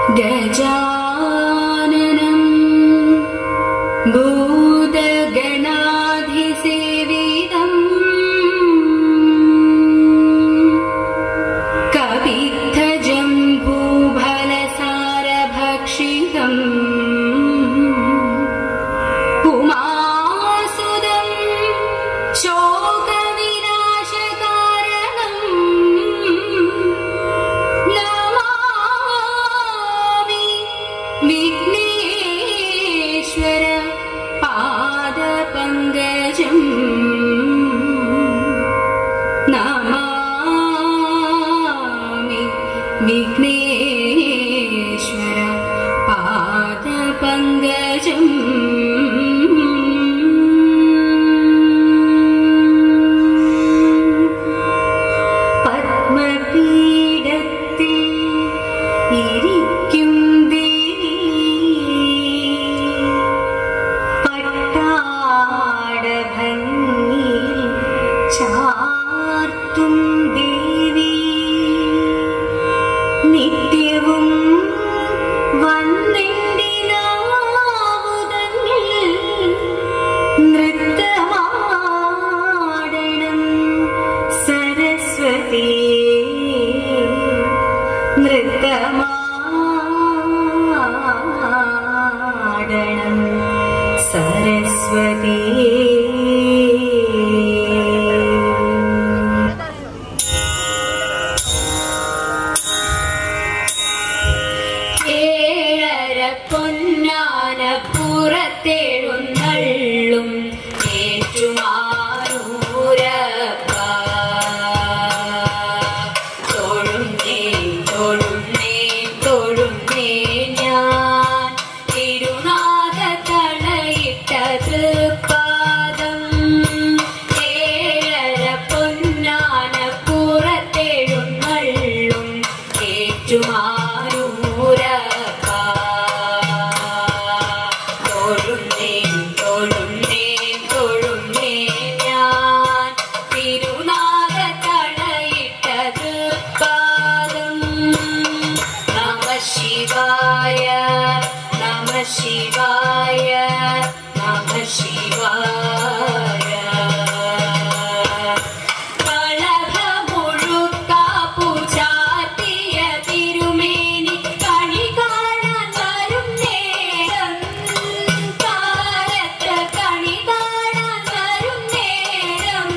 गजाननं भूतगणाधिसेवितं कपित्थजम्बूफलसारभक्षितम् उमासुदं शोकविनाशकारणम् नमामि विघ्नेश्वर पादपङ्कजम् नमामि विघ्नेश्वर पादपङ्कजम् നൃത്തമാടണം സരസ്വതി ഏഴര പൊന്നാന പുറത്തെഴുന്നള്ളും ഏറ്റുമാനൂരപ്പ ശിവായ നമഃ ശിവായ കളഭമുഴുക്കാപ്പു ചാർത്തിയ തിരുമേനി കണി കാണാൻ വരും നേരം കാലത്ത് കണി കാണാൻ വരും നേരം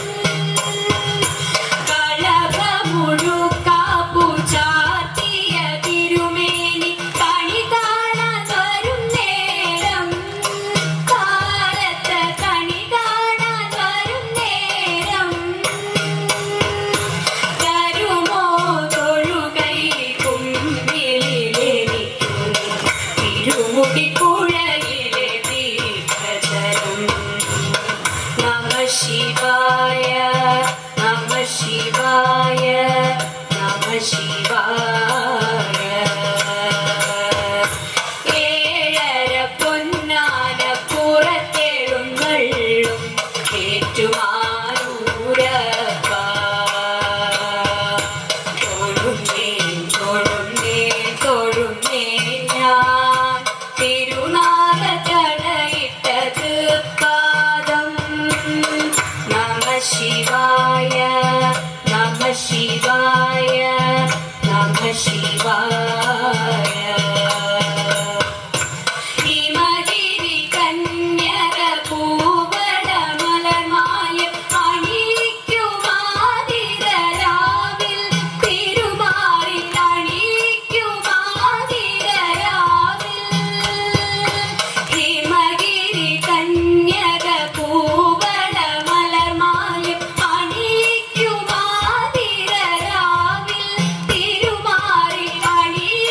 കളഭമുഴുക്കാപ്പു ചാർത്തിയ തിരുമേനി കണി കാണാൻ വരും നേരം കാലത്ത് കണി കാണാൻ വരും നേരം തരുമോ തൊഴുകൈ കുമ്പിളിലെനിക്കും തിരുമുടിക്കുഴയിലെ ദീപജലം നമഃ ശിവായ നമഃ ശിവായ നമഃ ശിവായ ഏഴര പൊന്നാന പുറത്തെഴുന്നള്ളും ഏറ്റുമാനൂരപ്പ തൊഴുന്നേ തൊഴുന്നേ തൊഴുന്നേ ഞാൻ തിരുനാഗത്തടയിട്ട തൃപ്പാദം നമഃ ശിവായ നമഃ ശിവായ നമഃ ശിവായ ഹിമഗിരി കന്യക പൂവട മലർമായ അണിയിക്കുമാതിരരാവിൽ തിരുമാറി അണിയിക്കുമാതിരരാവിൽ ഹിമഗിരി കന്യക പൂവട മലർമായ അണിയിക്കുമാതിരരാവിൽ തിരുമാറി അണിയിക്കുമാതിരരാവിൽ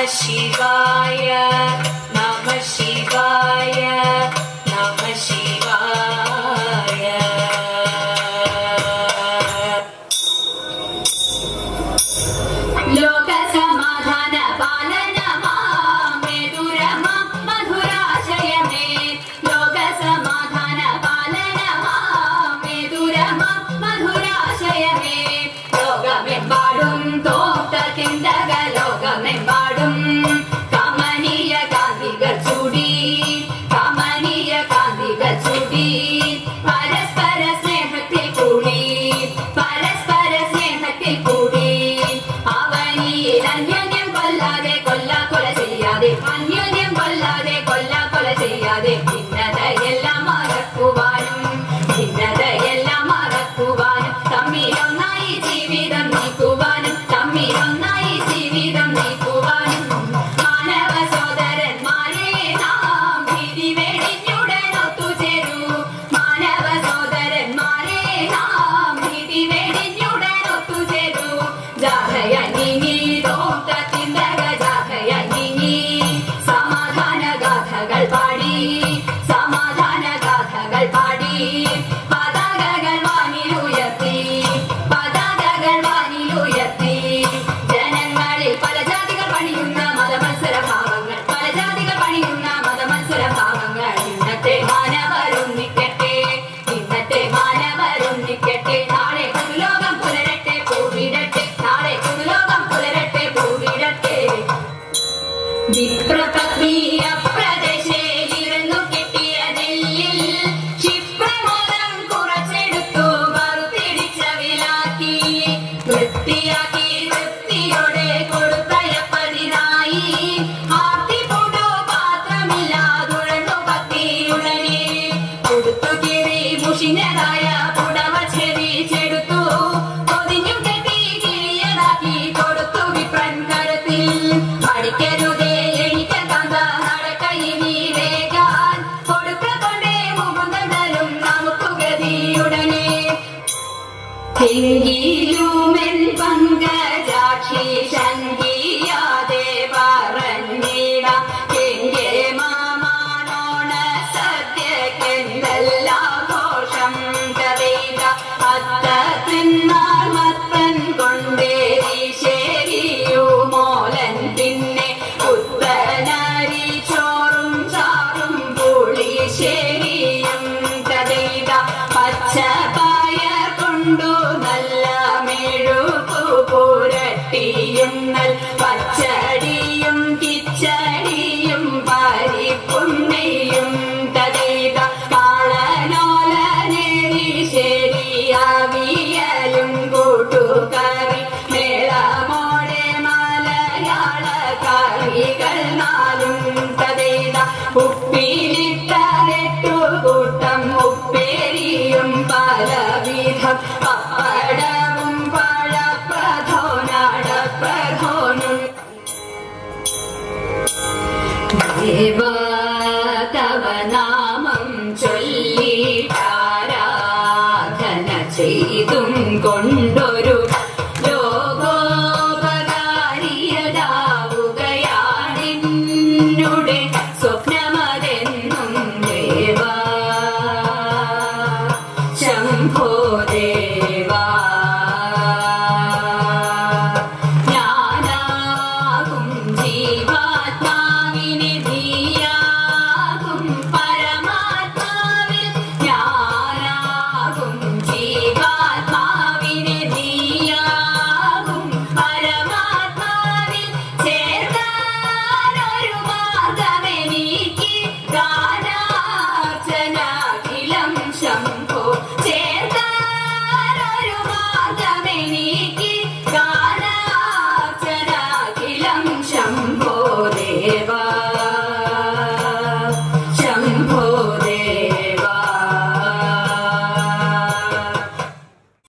ശിവായ നമഃ ശിവായ നമഃ ശിവായ. ലോകസമാധാന പാലന മാമേ ദുരമാം മധുരാശയമേ. ലോകസമാധാന പാലന മാമേ ദുരമാം മധുരാശയമേ. ലോകമെമ്പാടും തോട്ട ചിന്തക ലോകമെമ്പാടും കമനീയ കാന്തികൾ ചൂടി കമനീയ കാന്തികൾ ചൂടി പരസ്പര സ്നേഹത്തിൽ കൂടി പരസ്പര സ്നേഹത്തിൽ കൂടി അവനിൽ അന്യോന്യം കൊല്ലാതെ കൊല ചെയ്യാതെ അന്യോന്യം കൊല്ലാതെ കൊല ചെയ്യാതെ ഭിന്നതയെല്ലാം മറക്കുവാനും ഭിന്നതയെല്ലാം മറക്കുവാനും തമ്മിലൊന്നായി ജീവിതം നീക്കുവാനും തമ്മിലൊന്നായി ജീവിതം നീക്കുവാനും മാനവ സോദരന്മാരെ നാം ഭീതി വെടിഞ്ഞുടൻ ഒത്തുചേരൂ. മാനവ സോദരന്മാരെ നാം ഭീതി വെടിഞ്ഞുടൻ ഒത്തുചേരൂ. ജാഥയങ്ങിങ്ങി തോട്ട ചിന്തക ജാഥയങ്ങിങ്ങി സമാധാന ഗാഥകൾ പാടി സമാധാന ഗാഥകൾ പാടി പതാകകൾ വാനിലുയർത്തി പതാകകൾ വാനിലുയർത്തി. ജനങ്ങളിൽ പല ജാതികൾ പണിയുന്ന മതമത്സരഭാവങ്ങൾ പല ജാതികൾ പണിയുന്ന മതമത്സരഭാവങ്ങൾ ഇന്നത്തെ മാനവരൊന്നിക്കട്ടെ ഇന്നത്തെ മാനവരൊന്നിക്കട്ടെ. നാളെ പുതുലോകം പുലരട്ടെ പൂവിടട്ടെ നാളെ പുതുലോകം പുലരട്ടെ പൂവിടട്ടെ. വിപ്രപത്നിയ പ്രദേശയിലിരുന്നു കിട്ടിയ നെല്ലിൽ ക്ഷിപ്രമോദം കുറച്ചെടുത്തു വറുത്തിടിച്ച വിലാക്കി വൃത്തിയാക്കി വൃത്തിയോടെ കൊടുത്തയപ്പതിനായി ആർത്തിപ്പൂണ്ടോ പാത്രമില്ലാതുഴന്നു പത്തിയുടനെ കൊടുത്തു കീറി മുഷിഞ്ഞതായ പുടവ ചെറിച്ചെടുത്തു പൊതിഞ്ഞു കെട്ടി കിളിയതാക്കി കൊടുത്തു വിപ്രൻ കരത്തിൽ. പഠിക്കരുതേ എനിക്ക് തന്ന നടക്കയിനി വേഗാൻ കൊടുക്ക കൊണ്ടേ മുകുന്ദനും നമുക്ക് ഗതിയുടനെ. എങ്കിലുമെൻ പങ്കജാക്ഷി ശങ്കിയാതെ പറഞ്ഞിടാം എങ്കെ മാമാനോണ സദ്യക്കെന്തെല്ലാഘോഷം കഥയിത അത്തത്തിന്നാൾ മത്തൻ കൊണ്ടേരി ശരിയുമോലൻ പിന്നെ പുത്തനരി ചോറും ചാറും പുളിശ്ശേരിയും കഥയിത പച്ചപ്പയർ കൊണ്ടു നല്ല മെഴുകു പുരട്ടിയും നൽ പച്ചടിയും കിച്ചടിയും പരിപ്പുണ്ണയും കഥയിത കാളനോലനേരി ശരിയാവിയലും കൂട്ടുകറി മേളമോടെ മലയാള കറികൾ നാലും കഥയിത ഉപ്പിലിട്ട 8 കൂട്ടം ഉപ്പേരിയും പലവിധം പപ്പടവും പഴപ്രഥോനടപ്രഥോനും ദേവ